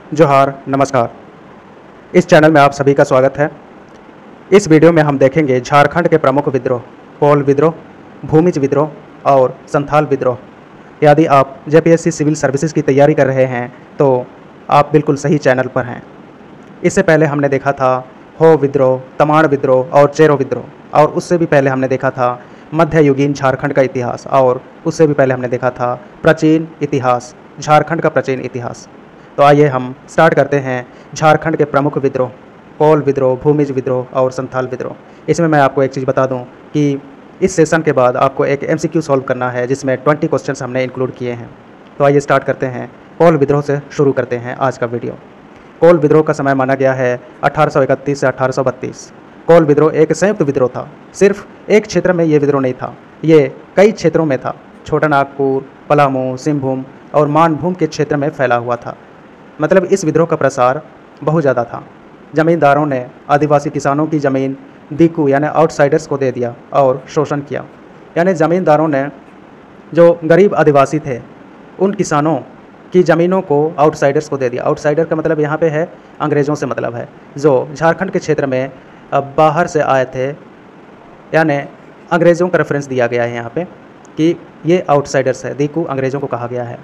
जोहार, नमस्कार। इस चैनल में आप सभी का स्वागत है। इस वीडियो में हम देखेंगे झारखंड के प्रमुख विद्रोह, कोल विद्रोह, भूमिज विद्रोह और संथाल विद्रोह। यदि आप जेपीएससी सिविल सर्विसेज की तैयारी कर रहे हैं तो आप बिल्कुल सही चैनल पर हैं। इससे पहले हमने देखा था हो विद्रोह, तमाड़ विद्रोह और चेरो विद्रोह, और उससे भी पहले हमने देखा था मध्ययुगीन झारखंड का इतिहास, और उससे भी पहले हमने देखा था प्राचीन इतिहास, झारखंड का प्राचीन इतिहास। तो आइए हम स्टार्ट करते हैं झारखंड के प्रमुख विद्रोह, कोल विद्रोह, भूमिज विद्रोह और संथाल विद्रोह। इसमें मैं आपको एक चीज़ बता दूं कि इस सेशन के बाद आपको एक एमसीक्यू सॉल्व करना है जिसमें 20 क्वेश्चंस हमने इंक्लूड किए हैं। तो आइए स्टार्ट करते हैं, कोल विद्रोह से शुरू करते हैं आज का वीडियो। कोल विद्रोह का समय माना गया है 1831 से 1832। कोल विद्रोह एक संयुक्त विद्रोह था। सिर्फ एक क्षेत्र में ये विद्रोह नहीं था, ये कई क्षेत्रों में था। छोटा नागपुर, पलामू, सिंहभूम और मानभूम के क्षेत्र में फैला हुआ था। मतलब इस विद्रोह का प्रसार बहुत ज़्यादा था। ज़मींदारों ने आदिवासी किसानों की ज़मीन दीकू यानी आउटसाइडर्स को दे दिया और शोषण किया। यानी ज़मींदारों ने जो गरीब आदिवासी थे उन किसानों की ज़मीनों को आउटसाइडर्स को दे दिया। आउटसाइडर का मतलब यहाँ पे है अंग्रेज़ों से मतलब है, जो झारखंड के क्षेत्र में बाहर से आए थे। यानी अंग्रेज़ों का रेफरेंस दिया गया है यहाँ पे कि ये आउटसाइडर्स है, दीकू अंग्रेज़ों को कहा गया है।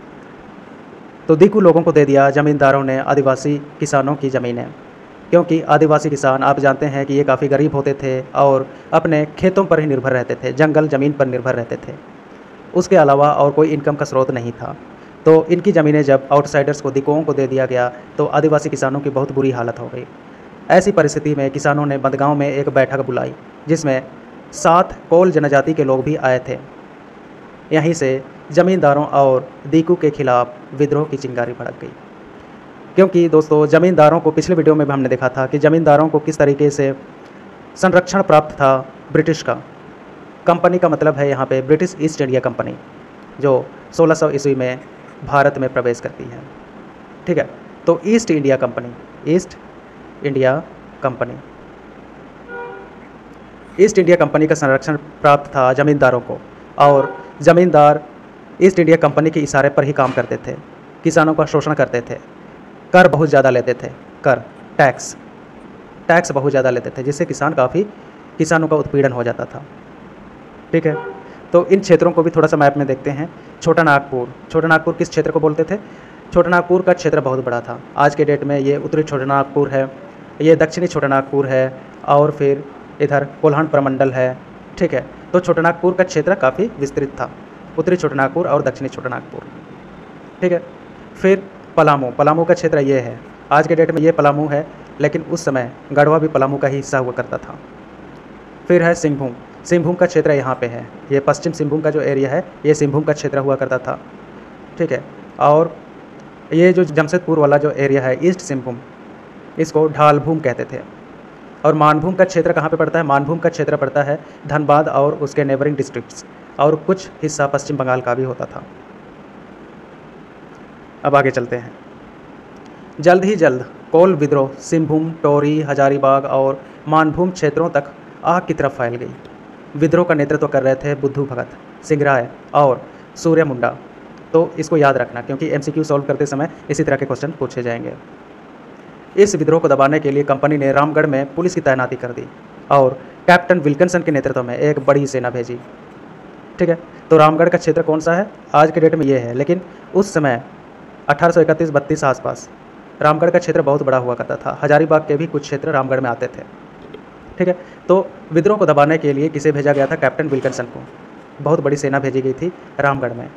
तो दीकू लोगों को दे दिया ज़मींदारों ने आदिवासी किसानों की ज़मीनें, क्योंकि आदिवासी किसान आप जानते हैं कि ये काफ़ी गरीब होते थे और अपने खेतों पर ही निर्भर रहते थे, जंगल ज़मीन पर निर्भर रहते थे। उसके अलावा और कोई इनकम का स्रोत नहीं था। तो इनकी ज़मीनें जब आउटसाइडर्स को, दीकुओं को दे दिया गया तो आदिवासी किसानों की बहुत बुरी हालत हो गई। ऐसी परिस्थिति में किसानों ने बंदगांव में एक बैठक बुलाई जिसमें 7 कोल जनजाति के लोग भी आए थे। यहीं से ज़मींदारों और दीकू के खिलाफ विद्रोह की चिंगारी भड़क गई। क्योंकि दोस्तों ज़मींदारों को पिछले वीडियो में भी हमने देखा था कि ज़मींदारों को किस तरीके से संरक्षण प्राप्त था ब्रिटिश का। कंपनी का मतलब है यहाँ पे ब्रिटिश ईस्ट इंडिया कंपनी, जो 1600 ईस्वी में भारत में प्रवेश करती है। ठीक है, तो East India Company, East India Company, East India Company का संरक्षण प्राप्त था ज़मींदारों को, और ज़मींदार ईस्ट इंडिया कंपनी के इशारे पर ही काम करते थे, किसानों का शोषण करते थे, कर बहुत ज़्यादा लेते थे, कर टैक्स बहुत ज़्यादा लेते थे, जिससे किसानों का उत्पीड़न हो जाता था। ठीक है, तो इन क्षेत्रों को भी थोड़ा सा मैप में देखते हैं। छोटा नागपुर किस क्षेत्र को बोलते थे? छोटा नागपुर का क्षेत्र बहुत बड़ा था। आज के डेट में ये उत्तरी छोटा नागपुर है, ये दक्षिणी छोटा नागपुर है, और फिर इधर कोल्हान प्रमंडल है। ठीक है, तो छोटा नागपुर का क्षेत्र काफ़ी विस्तृत था, उत्तरी छोटा नागपुर और दक्षिणी छोटा नागपुर। ठीक है, फिर पलामू का क्षेत्र ये है। आज के डेट में ये पलामू है, लेकिन उस समय गढ़वा भी पलामू का ही हिस्सा हुआ करता था। फिर है सिंहभूम का क्षेत्र यहाँ पे है। ये पश्चिम सिंहभूम का जो एरिया है ये सिंहभूम का क्षेत्र हुआ करता था। ठीक है, और ये जो जमशेदपुर वाला जो एरिया है ईस्ट सिंहभूम, इसको ढालभूम कहते थे। और मानभूम का क्षेत्र कहाँ पे पड़ता है? मानभूम का क्षेत्र पड़ता है धनबाद और उसके नेबरिंग डिस्ट्रिक्ट्स, और कुछ हिस्सा पश्चिम बंगाल का भी होता था। अब आगे चलते हैं। जल्द ही जल्द कोल विद्रोह सिंहभूम, टोरी, हजारीबाग और मानभूम क्षेत्रों तक आग की तरफ फैल गई। विद्रोह का नेतृत्व कर रहे थे बुद्धू भगत, सिंगराय और सूर्य मुंडा। तो इसको याद रखना, क्योंकि एमसीक्यू सॉल्व करते समय इसी तरह के क्वेश्चन पूछे जाएंगे। इस विद्रोह को दबाने के लिए कंपनी ने रामगढ़ में पुलिस की तैनाती कर दी और कैप्टन विल्किंसन के नेतृत्व में एक बड़ी सेना भेजी। ठीक है, तो रामगढ़ का क्षेत्र कौन सा है? आज के डेट में ये है, लेकिन उस समय 1831-32 आसपास रामगढ़ का क्षेत्र बहुत बड़ा हुआ करता था। हजारीबाग के भी कुछ क्षेत्र रामगढ़ में आते थे। ठीक है, तो विद्रोह को दबाने के लिए किसे भेजा गया था? कैप्टन विल्किंसन को। बहुत बड़ी सेना भेजी गई थी रामगढ़ में।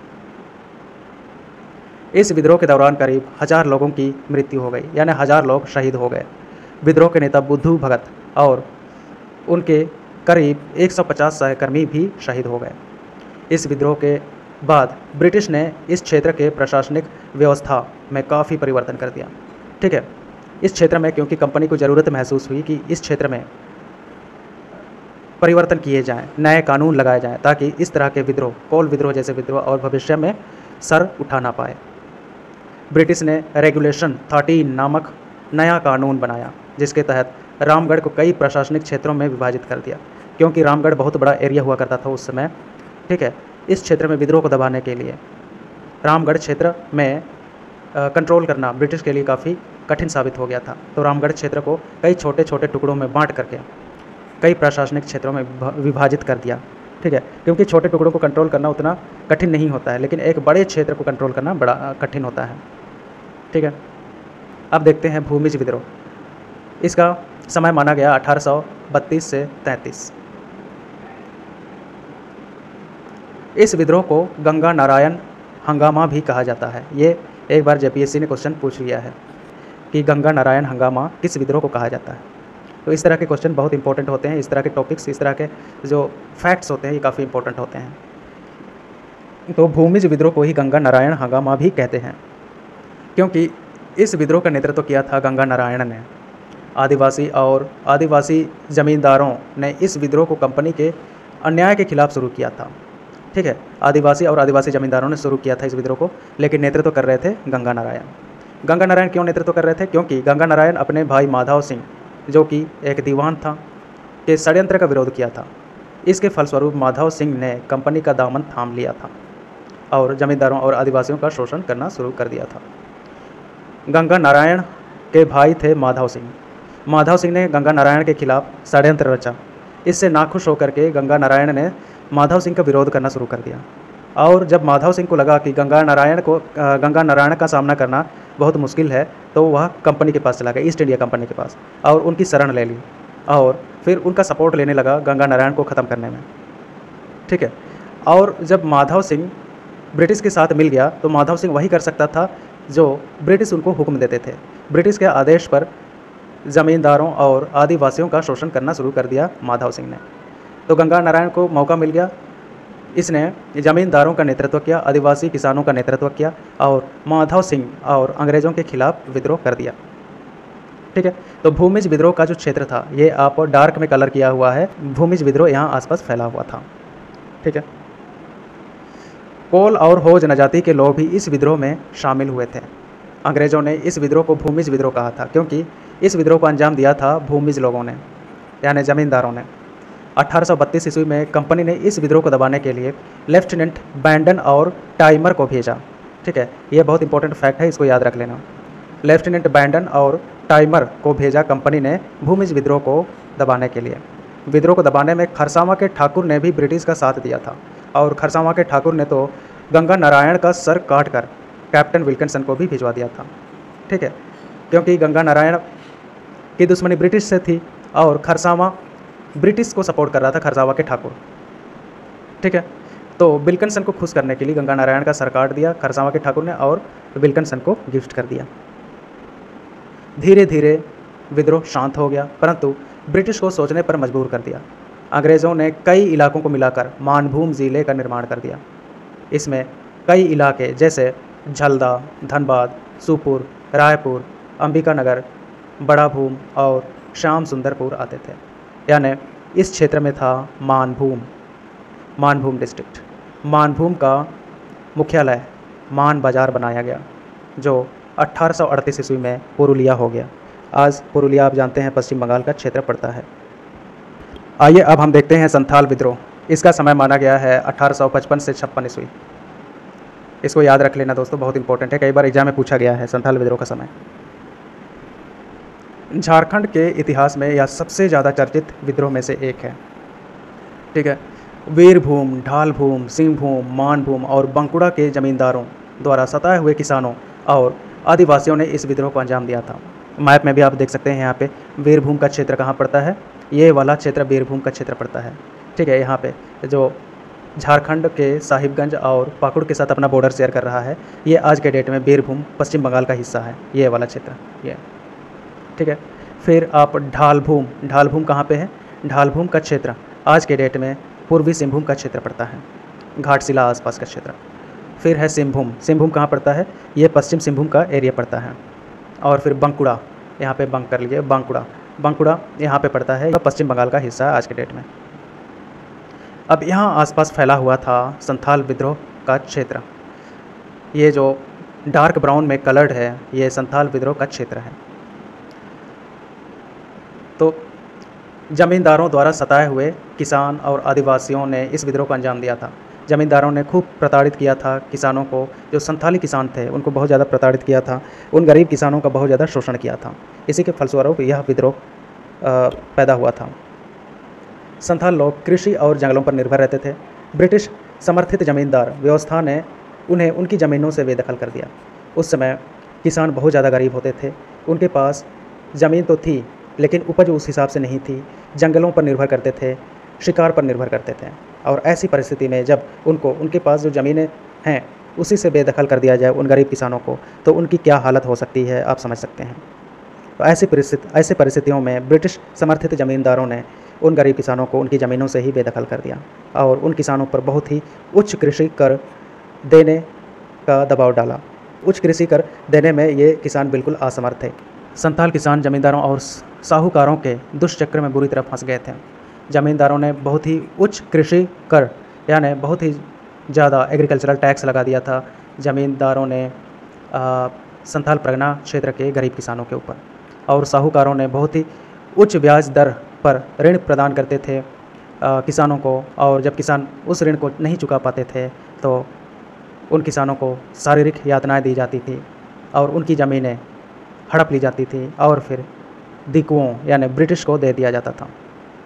इस विद्रोह के दौरान करीब 1000 लोगों की मृत्यु हो गई, यानी 1000 लोग शहीद हो गए। विद्रोह के नेता बुद्धू भगत और उनके करीब 150 सहकर्मी भी शहीद हो गए। इस विद्रोह के बाद ब्रिटिश ने इस क्षेत्र के प्रशासनिक व्यवस्था में काफ़ी परिवर्तन कर दिया। ठीक है, इस क्षेत्र में क्योंकि कंपनी को ज़रूरत महसूस हुई कि इस क्षेत्र में परिवर्तन किए जाएं, नए कानून लगाए जाएं, ताकि इस तरह के विद्रोह, कोल विद्रोह जैसे विद्रोह और भविष्य में सर उठा ना पाए। ब्रिटिश ने रेगुलेशन 13 नामक नया कानून बनाया, जिसके तहत रामगढ़ को कई प्रशासनिक क्षेत्रों में विभाजित कर दिया, क्योंकि रामगढ़ बहुत बड़ा एरिया हुआ करता था उस समय। ठीक है, इस क्षेत्र में विद्रोह को दबाने के लिए रामगढ़ क्षेत्र में कंट्रोल करना ब्रिटिश के लिए काफ़ी कठिन साबित हो गया था। तो रामगढ़ क्षेत्र को कई छोटे छोटे टुकड़ों में बांट करके कई प्रशासनिक क्षेत्रों में विभाजित कर दिया। ठीक है, क्योंकि छोटे टुकड़ों को कंट्रोल करना उतना कठिन नहीं होता है, लेकिन एक बड़े क्षेत्र को कंट्रोल करना बड़ा कठिन होता है। ठीक है, अब देखते हैं भूमिज विद्रोह। इसका समय माना गया 1832 से 33। इस विद्रोह को गंगा नारायण हंगामा भी कहा जाता है। ये एक बार जेपीएससी ने क्वेश्चन पूछ लिया है कि गंगा नारायण हंगामा किस विद्रोह को कहा जाता है। तो इस तरह के क्वेश्चन बहुत इंपॉर्टेंट होते हैं। इस तरह के टॉपिक्स, इस तरह के जो फैक्ट्स होते हैं, ये काफ़ी इंपॉर्टेंट होते हैं। तो भूमिज विद्रोह को ही गंगा नारायण हंगामा भी कहते हैं, क्योंकि इस विद्रोह का नेतृत्व किया था गंगा नारायण ने। आदिवासी ज़मींदारों ने इस विद्रोह को कंपनी के अन्याय के खिलाफ शुरू किया था। ठीक है, आदिवासी ज़मींदारों ने शुरू किया था इस विद्रोह को, लेकिन नेतृत्व कर रहे थे गंगा नारायण। गंगा नारायण क्यों नेतृत्व कर रहे थे? क्योंकि गंगा नारायण अपने भाई माधव सिंह, जो कि एक दीवान था, के षड्यंत्र का विरोध किया था। इसके फलस्वरूप माधव सिंह ने कंपनी का दामन थाम लिया था और जमींदारों और आदिवासियों का शोषण करना शुरू कर दिया था। गंगा नारायण के भाई थे माधव सिंह। माधव सिंह ने गंगा नारायण के खिलाफ षड्यंत्र रचा। इससे नाखुश होकर के गंगा नारायण ने माधव सिंह का विरोध करना शुरू कर दिया। और जब माधव सिंह को लगा कि गंगा नारायण का सामना करना बहुत मुश्किल है, तो वह कंपनी के पास चला गया, ईस्ट इंडिया कंपनी के पास, और उनकी शरण ले ली और फिर उनका सपोर्ट लेने लगा गंगा नारायण को ख़त्म करने में। ठीक है, और जब माधव सिंह ब्रिटिश के साथ मिल गया तो माधव सिंह वही कर सकता था जो ब्रिटिश उनको हुक्म देते थे। ब्रिटिश के आदेश पर ज़मींदारों और आदिवासियों का शोषण करना शुरू कर दिया माधव सिंह ने। तो गंगा नारायण को मौका मिल गया। इसने ज़मींदारों का नेतृत्व किया, आदिवासी किसानों का नेतृत्व किया और माधव सिंह और अंग्रेज़ों के खिलाफ विद्रोह कर दिया। ठीक है, तो भूमिज विद्रोह का जो क्षेत्र था, ये आप डार्क में कलर किया हुआ है। भूमिज विद्रोह यहाँ आसपास फैला हुआ था। ठीक है, कोल और होज जनजाति के लोग भी इस विद्रोह में शामिल हुए थे। अंग्रेज़ों ने इस विद्रोह को भूमिज विद्रोह कहा था, क्योंकि इस विद्रोह को अंजाम दिया था भूमिज लोगों ने, यानी ज़मींदारों ने। 1832 ईस्वी में कंपनी ने इस विद्रोह को दबाने के लिए लेफ्टिनेंट बैंडन और टाइमर को भेजा। ठीक है, ये बहुत इंपॉर्टेंट फैक्ट है, इसको याद रख लेना। लेफ्टिनेंट बैंडन और टाइमर को भेजा कंपनी ने भूमिज विद्रोह को दबाने के लिए। विद्रोह को दबाने में खरसावां के ठाकुर ने भी ब्रिटिश का साथ दिया था, और खरसावां के ठाकुर ने तो गंगा नारायण का सर काट कर कैप्टन विल्किंसन को भी भिजवा दिया था। ठीक है, क्योंकि गंगा नारायण की दुश्मनी ब्रिटिश से थी और खरसावां ब्रिटिश को सपोर्ट कर रहा था, खरसावां के ठाकुर। ठीक है, तो विल्किंसन को खुश करने के लिए गंगा नारायण का सर काट दिया खरसावां के ठाकुर ने और विल्किंसन को गिफ्ट कर दिया। धीरे धीरे विद्रोह शांत हो गया, परंतु ब्रिटिश को सोचने पर मजबूर कर दिया। अंग्रेज़ों ने कई इलाकों को मिलाकर मानभूम ज़िले का निर्माण कर दिया। इसमें कई इलाके जैसे झलदा, धनबाद, सूपुर, रायपुर, अंबिकानगर, बड़ा भूम और श्याम सुंदरपुर आते थे। यानी इस क्षेत्र में था मानभूम डिस्ट्रिक्ट। मानभूम का मुख्यालय मान बाज़ार बनाया गया, जो 1838 ईस्वी में पुरुलिया हो गया। आज पुरुलिया आप जानते हैं पश्चिम बंगाल का क्षेत्र पड़ता है। आइए अब हम देखते हैं संथाल विद्रोह। इसका समय माना गया है 1855 से 56 ईस्वी। इसको याद रख लेना दोस्तों, बहुत इंपॉर्टेंट है, कई बार एग्जाम में पूछा गया है संथाल विद्रोह का समय। झारखंड के इतिहास में यह सबसे ज़्यादा चर्चित विद्रोह में से एक है। ठीक है, वीरभूम, ढालभूम, सिंहभूम, मानभूम और बंकुड़ा के जमींदारों द्वारा सताए हुए किसानों और आदिवासियों ने इस विद्रोह को अंजाम दिया था। मैप में भी आप देख सकते हैं यहाँ पे वीरभूम का क्षेत्र कहाँ पड़ता है। ये वाला क्षेत्र वीरभूम का क्षेत्र पड़ता है। ठीक है, यहाँ पे जो झारखंड के साहिबगंज और पाकुड़ के साथ अपना बॉर्डर शेयर कर रहा है, ये आज के डेट में वीरभूम पश्चिम बंगाल का हिस्सा है, ये वाला क्षेत्र ये। ठीक है, फिर आप ढालभूम कहाँ पे है? ढालभूम का क्षेत्र आज के डेट में पूर्वी सिंहभूम का क्षेत्र पड़ता है, घाटशिला आसपास का क्षेत्र। फिर है सिंहभूम कहाँ पड़ता है? ये पश्चिम सिंहभूम का एरिया पड़ता है। और फिर बंकुड़ा, यहाँ पे बंक कर लीजिए, बंकुड़ा यहाँ पे पड़ता है, पश्चिम बंगाल का हिस्सा है आज के डेट में। अब यहाँ आसपास फैला हुआ था संथाल विद्रोह का क्षेत्र। ये जो डार्क ब्राउन में कलर्ड है, ये संथाल विद्रोह का क्षेत्र है। तो जमींदारों द्वारा सताए हुए किसान और आदिवासियों ने इस विद्रोह को अंजाम दिया था। ज़मींदारों ने खूब प्रताड़ित किया था किसानों को। जो संथाली किसान थे उनको बहुत ज़्यादा प्रताड़ित किया था, उन गरीब किसानों का बहुत ज़्यादा शोषण किया था। इसी के फलस्वरूप यह विद्रोह पैदा हुआ था। संथाल लोग कृषि और जंगलों पर निर्भर रहते थे। ब्रिटिश समर्थित ज़मींदार व्यवस्था ने उन्हें उनकी ज़मीनों से बेदखल कर दिया। उस समय किसान बहुत ज़्यादा गरीब होते थे, उनके पास ज़मीन तो थी लेकिन उपज उस हिसाब से नहीं थी। जंगलों पर निर्भर करते थे, शिकार पर निर्भर करते थे। और ऐसी परिस्थिति में जब उनके पास जो ज़मीनें हैं उसी से बेदखल कर दिया जाए उन गरीब किसानों को, तो उनकी क्या हालत हो सकती है आप समझ सकते हैं। तो ऐसी परिस्थितियों में ब्रिटिश समर्थित ज़मींदारों ने उन गरीब किसानों को उनकी ज़मीनों से ही बेदखल कर दिया और उन किसानों पर बहुत ही उच्च कृषि कर देने का दबाव डाला। उच्च कृषि कर देने में ये किसान बिल्कुल असमर्थ थे। संथाल किसान ज़मींदारों और साहूकारों के दुष्चक्र में बुरी तरह फंस गए थे। ज़मींदारों ने बहुत ही उच्च कृषि कर यानी बहुत ही ज़्यादा एग्रीकल्चरल टैक्स लगा दिया था ज़मींदारों ने संथाल परगना क्षेत्र के गरीब किसानों के ऊपर। और साहूकारों ने बहुत ही उच्च ब्याज दर पर ऋण प्रदान करते थे किसानों को, और जब किसान उस ऋण को नहीं चुका पाते थे तो उन किसानों को शारीरिक यातनाएं दी जाती थी और उनकी ज़मीनें हड़प ली जाती थी और फिर दिकुओं यानी ब्रिटिश को दे दिया जाता था।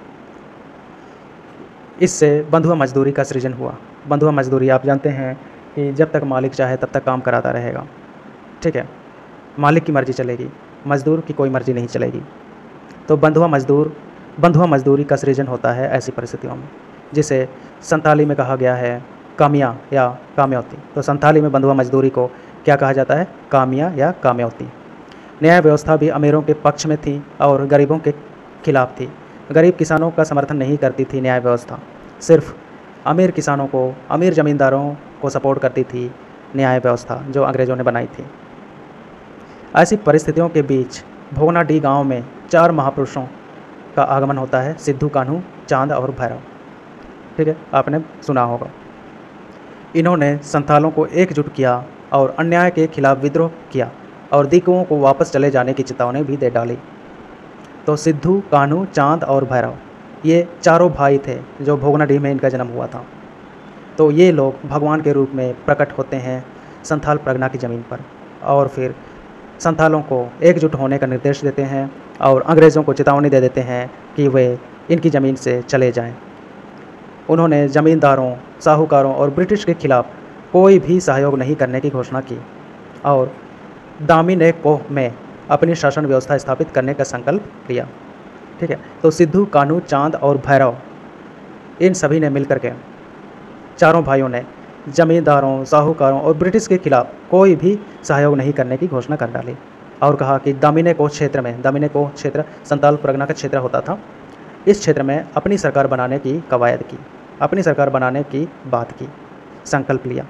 इससे बंधुआ मजदूरी का सृजन हुआ। बंधुआ मजदूरी आप जानते हैं कि जब तक मालिक चाहे तब तक काम कराता रहेगा, ठीक है, मालिक की मर्ज़ी चलेगी, मज़दूर की कोई मर्ज़ी नहीं चलेगी। तो बंधुआ मजदूरी का सृजन होता है ऐसी परिस्थितियों में, जिसे संथाली में कहा गया है कामिया या काम्यौती। तो संथाली में बंधुआ मजदूरी को क्या कहा जाता है? कामिया या काम्यौती। न्याय व्यवस्था भी अमीरों के पक्ष में थी और गरीबों के खिलाफ थी। गरीब किसानों का समर्थन नहीं करती थी न्याय व्यवस्था, सिर्फ अमीर किसानों को, अमीर ज़मींदारों को सपोर्ट करती थी न्याय व्यवस्था जो अंग्रेज़ों ने बनाई थी। ऐसी परिस्थितियों के बीच भोगनाडीह गांव में 4 महापुरुषों का आगमन होता है, सिद्धू, कान्हू, चांद और भैरव। ठीक है, आपने सुना होगा। इन्होंने संथालों को एकजुट किया और अन्याय के खिलाफ विद्रोह किया और दिकुओं को वापस चले जाने की चेतावनी भी दे डाली। तो सिद्धू, कान्हू, चांद और भैरव ये चारों भाई थे जो भोगनाडीह में इनका जन्म हुआ था। तो ये लोग भगवान के रूप में प्रकट होते हैं संथाल परगना की ज़मीन पर और फिर संथालों को एकजुट होने का निर्देश देते हैं और अंग्रेज़ों को चेतावनी दे देते हैं कि वे इनकी ज़मीन से चले जाएं। उन्होंने ज़मींदारों, साहूकारों और ब्रिटिश के खिलाफ कोई भी सहयोग नहीं करने की घोषणा की और दामिनी कोह में अपनी शासन व्यवस्था स्थापित करने का संकल्प लिया। ठीक है, तो सिद्धू, कान्हू, चांद और भैरव इन सभी ने मिलकर के, चारों भाइयों ने ज़मींदारों, साहूकारों और ब्रिटिश के खिलाफ कोई भी सहयोग नहीं करने की घोषणा कर डाली और कहा कि दामिनी कोह क्षेत्र संथाल परगना का क्षेत्र होता था, इस क्षेत्र में अपनी सरकार बनाने की कवायद की, अपनी सरकार बनाने की बात की, संकल्प लिया।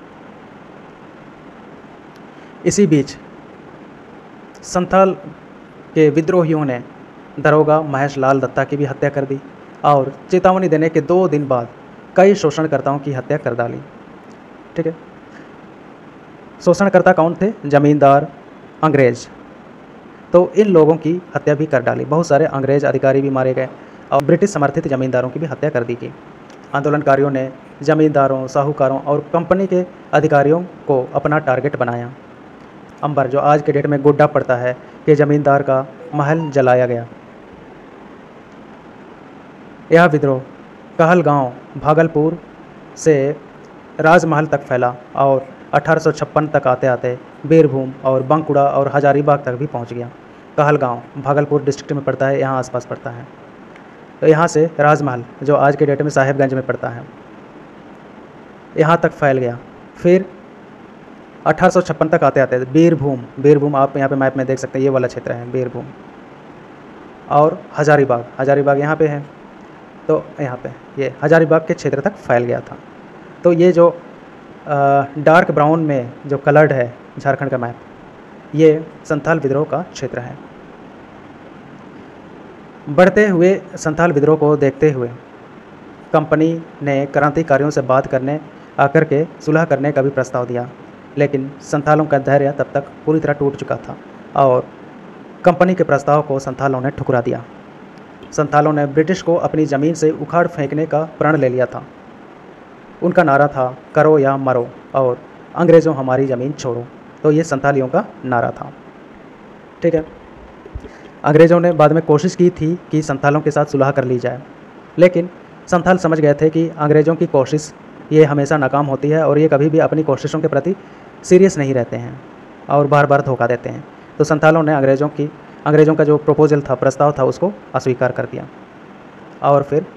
इसी बीच संथाल के विद्रोहियों ने दरोगा महेश लाल दत्ता की भी हत्या कर दी और चेतावनी देने के 2 दिन बाद कई शोषणकर्ताओं की हत्या कर डाली। ठीक है, शोषणकर्ता कौन थे? जमींदार, अंग्रेज। तो इन लोगों की हत्या भी कर डाली। बहुत सारे अंग्रेज अधिकारी भी मारे गए और ब्रिटिश समर्थित जमींदारों की भी हत्या कर दी गई। आंदोलनकारियों ने जमींदारों, साहूकारों और कंपनी के अधिकारियों को अपना टारगेट बनाया। अंबर, जो आज के डेट में गोड्डा पड़ता है, कि जमींदार का महल जलाया गया। यह विद्रोह कहलगांव, भागलपुर से राजमहल तक फैला और 1856 तक आते आते बीरभूम और बांकुड़ा और हजारीबाग तक भी पहुंच गया। कहलगांव भागलपुर डिस्ट्रिक्ट में पड़ता है, यहाँ आसपास पड़ता है। तो यहाँ से राजमहल, जो आज के डेट में साहेबगंज में पड़ता है, यहाँ तक फैल गया। फिर 1856 तक आते आते बीरभूम आप यहाँ पे मैप में देख सकते हैं, ये वाला क्षेत्र है बीरभूम, और हजारीबाग यहाँ पे है। तो यहाँ पे ये हजारीबाग के क्षेत्र तक फैल गया था। तो ये जो डार्क ब्राउन में जो कलर्ड है झारखंड का मैप, ये संथाल विद्रोह का क्षेत्र है। बढ़ते हुए संथाल विद्रोह को देखते हुए कंपनी ने क्रांतिकारियों से बात करने आकर के सुलह करने का भी प्रस्ताव दिया, लेकिन संथालों का धैर्य तब तक पूरी तरह टूट चुका था और कंपनी के प्रस्ताव को संथालों ने ठुकरा दिया। संथालों ने ब्रिटिश को अपनी ज़मीन से उखाड़ फेंकने का प्रण ले लिया था। उनका नारा था करो या मरो और अंग्रेज़ों हमारी ज़मीन छोड़ो। तो ये संथालियों का नारा था। ठीक है। अंग्रेज़ों ने बाद में कोशिश की थी कि संथालों के साथ सुलह कर ली जाए, लेकिन संथाल समझ गए थे कि अंग्रेज़ों की कोशिश ये हमेशा नाकाम होती है और ये कभी भी अपनी कोशिशों के प्रति सीरियस नहीं रहते हैं और बार बार धोखा देते हैं। तो संथालों ने अंग्रेज़ों का जो प्रपोजल था, प्रस्ताव था, उसको अस्वीकार कर दिया और फिर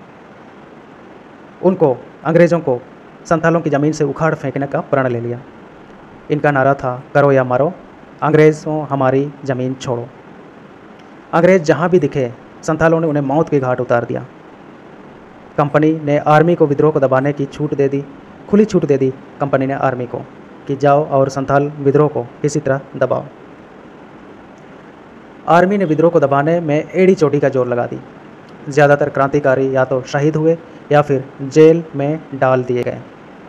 अंग्रेज़ों को संथालों की ज़मीन से उखाड़ फेंकने का प्रण ले लिया। इनका नारा था करो या मरो, अंग्रेज़ों हमारी ज़मीन छोड़ो। अंग्रेज़ जहाँ भी दिखे संथालों ने उन्हें मौत के घाट उतार दिया। कंपनी ने आर्मी को विद्रोह को दबाने की छूट दे दी, खुली छूट दे दी कंपनी ने आर्मी को कि जाओ और संथाल विद्रोह को किसी तरह दबाओ। आर्मी ने विद्रोह को दबाने में एड़ी चोटी का जोर लगा दी। ज़्यादातर क्रांतिकारी या तो शहीद हुए या फिर जेल में डाल दिए गए।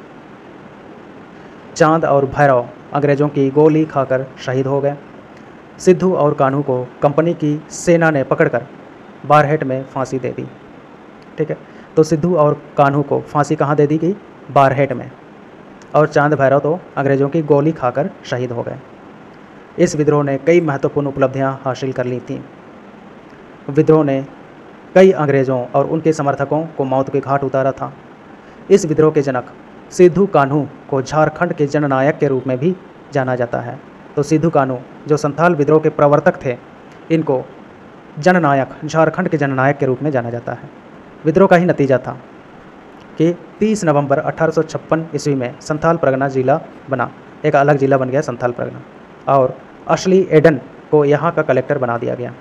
चांद और भैरव अंग्रेज़ों की गोली खाकर शहीद हो गए। सिद्धू और कान्हू को कंपनी की सेना ने पकड़कर बारहेट में फांसी दे दी। ठीक है। तो सिद्धू और कान्हू को फांसी कहाँ दे दी गई? बारहेट में। और चांद भैरव तो अंग्रेज़ों की गोली खाकर शहीद हो गए। इस विद्रोह ने कई महत्वपूर्ण उपलब्धियां हासिल कर ली थीं। विद्रोह ने कई अंग्रेज़ों और उनके समर्थकों को मौत के घाट उतारा था। इस विद्रोह के जनक सिद्धू कान्हू को झारखंड के जननायक के रूप में भी जाना जाता है। तो सिद्धू कान्हू जो संथाल विद्रोह के प्रवर्तक थे, इनको जननायक, झारखंड के जननायक के रूप में जाना जाता है। विद्रोह का ही नतीजा था कि 30 नवंबर 1856 ईस्वी में संथाल परगना जिला बना, एक अलग जिला बन गया संथाल परगना, और अशली एडन को यहाँ का कलेक्टर बना दिया गया।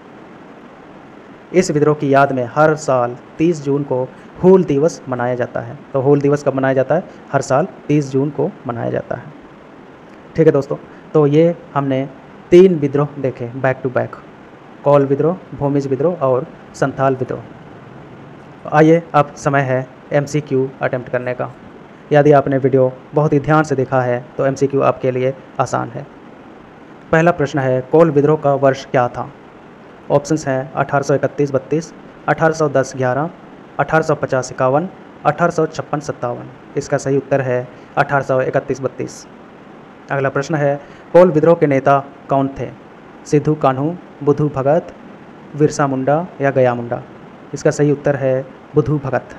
इस विद्रोह की याद में हर साल 30 जून को हूल दिवस मनाया जाता है। तो हूल दिवस कब मनाया जाता है? हर साल 30 जून को मनाया जाता है। ठीक है दोस्तों, तो ये हमने 3 विद्रोह देखे बैक टू बैक, कोल विद्रोह, भूमिज विद्रोह और संथाल विद्रोह। आइए अब समय है MCQ अटेम्प्ट करने का। यदि आपने वीडियो बहुत ही ध्यान से देखा है तो MCQ आपके लिए आसान है। पहला प्रश्न है, कोल विद्रोह का वर्ष क्या था? ऑप्शंस हैं 1831-32, 1810-11, 1850-51, 1856-57। इसका सही उत्तर है 1831-32। अगला प्रश्न है, कोल विद्रोह के नेता कौन थे? सिद्धू कान्हू, बुधू भगत, बिरसा मुंडा या गया मुंडा? इसका सही उत्तर है बुधू भगत।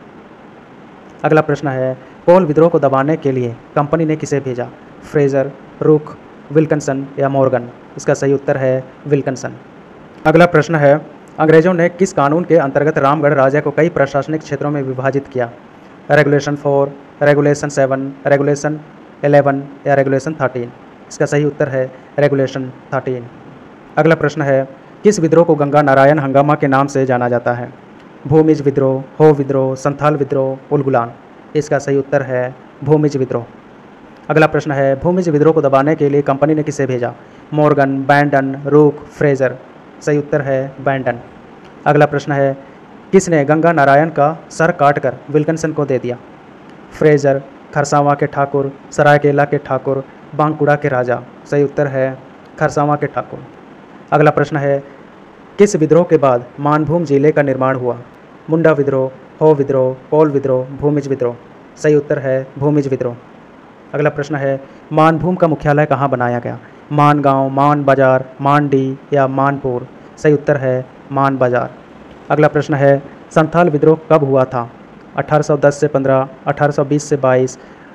अगला प्रश्न है, कोल विद्रोह को दबाने के लिए कंपनी ने किसे भेजा? फ्रेजर, रूक, विल्किंसन या मॉर्गन? इसका सही उत्तर है विल्किंसन। अगला प्रश्न है, अंग्रेज़ों ने किस कानून के अंतर्गत रामगढ़ राज्य को कई प्रशासनिक क्षेत्रों में विभाजित किया? रेगुलेशन 4, रेगुलेशन 7, रेगुलेशन 11 या रेगुलेशन 13? इसका सही उत्तर है रेगुलेशन 13। अगला प्रश्न है, किस विद्रोह को गंगा नारायण हंगामा के नाम से जाना जाता है? भूमिज विद्रोह, हो विद्रोह, संथाल विद्रोह, उलगुलान? इसका सही उत्तर है भूमिज विद्रोह। अगला प्रश्न है, भूमिज विद्रोह को दबाने के लिए कंपनी ने किसे भेजा? मॉर्गन, बैंडन, रूक, फ्रेजर? सही उत्तर है बैंडन। अगला प्रश्न है, किसने गंगा नारायण का सर काटकर विल्किंसन को दे दिया? फ्रेजर, खरसावां के ठाकुर, सरायकेला के ठाकुर, बांकुड़ा के राजा? सही उत्तर है खरसावां के ठाकुर। अगला प्रश्न है, किस विद्रोह के बाद मानभूम जिले का निर्माण हुआ? मुंडा विद्रोह, हो विद्रोह, कोल विद्रोह, भूमिज विद्रोह? सही उत्तर है भूमिज विद्रोह। अगला प्रश्न है, मानभूम का मुख्यालय कहाँ बनाया गया? मान गांव, मान बाजार, मानडी या मानपुर? सही उत्तर है मान बाजार। अगला प्रश्न है, संथाल विद्रोह कब हुआ था? 1810 से 15, 1820 से 22,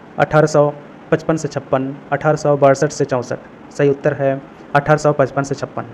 1855 से 56, 1862 से 64? सही उत्तर है 1855 से 56।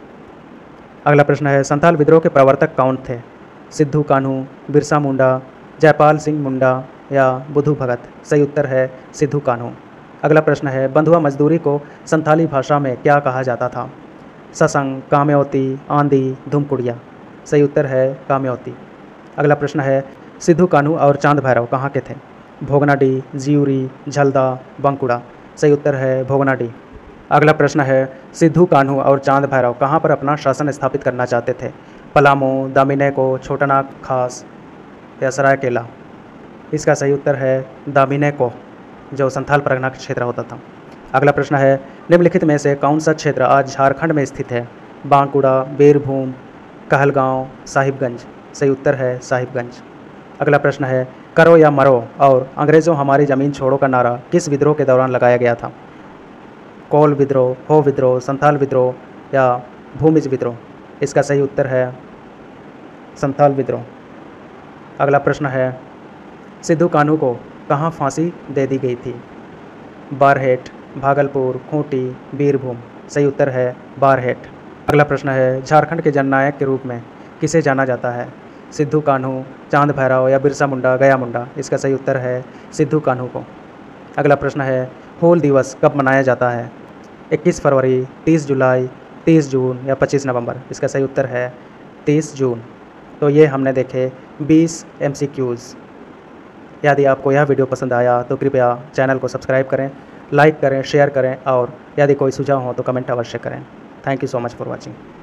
अगला प्रश्न है, संथाल विद्रोह के प्रवर्तक कौन थे? सिद्धू कान्हू, बिरसा मुंडा, जयपाल सिंह मुंडा या बुधू भगत? सही उत्तर है सिद्धू कान्हू। अगला प्रश्न है, बंधुआ मजदूरी को संथाली भाषा में क्या कहा जाता था? ससंग, काम्योती, आंधी, धूमकुड़िया? सही उत्तर है काम्योती। अगला प्रश्न है, सिद्धू कान्हू और चांद भैरव कहाँ के थे? भोगनाडी, जियूरी, झलदा, बांकुड़ा? सही उत्तर है भोगनाडी। अगला प्रश्न है, सिद्धू कान्हू और चांद भैरव कहाँ पर अपना शासन स्थापित करना चाहते थे? पलामू, दामिनेको, छोटानाग खास या सरायकेला? इसका सही उत्तर है दामिनेको, जो संथाल परगना का क्षेत्र होता था। अगला प्रश्न है, निम्नलिखित में से कौन सा क्षेत्र आज झारखंड में स्थित है? बांकुड़ा, बीरभूम, कहलगांव, साहिबगंज? सही उत्तर है साहिबगंज। अगला प्रश्न है, करो या मरो और अंग्रेज़ों हमारी ज़मीन छोड़ो का नारा किस विद्रोह के दौरान लगाया गया था? कोल विद्रोह, हो विद्रोह, संथाल विद्रोह या भूमिज विद्रोह? इसका सही उत्तर है संथाल विद्रोह। अगला प्रश्न है, सिद्धू कान्हू को कहाँ फांसी दे दी गई थी? बारहेट, भागलपुर, खूंटी, बीरभूम? सही उत्तर है बारहेट। अगला प्रश्न है, झारखंड के जननायक के रूप में किसे जाना जाता है? सिद्धू कान्हू, चांद भैरव या बिरसा मुंडा, गया मुंडा? इसका सही उत्तर है सिद्धू कान्हू को। अगला प्रश्न है, हूल दिवस कब मनाया जाता है? 21 फरवरी, 30 जुलाई, 30 जून या 25 नवंबर? इसका सही उत्तर है 30 जून। तो ये हमने देखे 20 MCQs। यदि आपको यह वीडियो पसंद आया तो कृपया चैनल को सब्सक्राइब करें, लाइक करें, शेयर करें और यदि कोई सुझाव हो तो कमेंट अवश्य करें। Thank you so much for watching.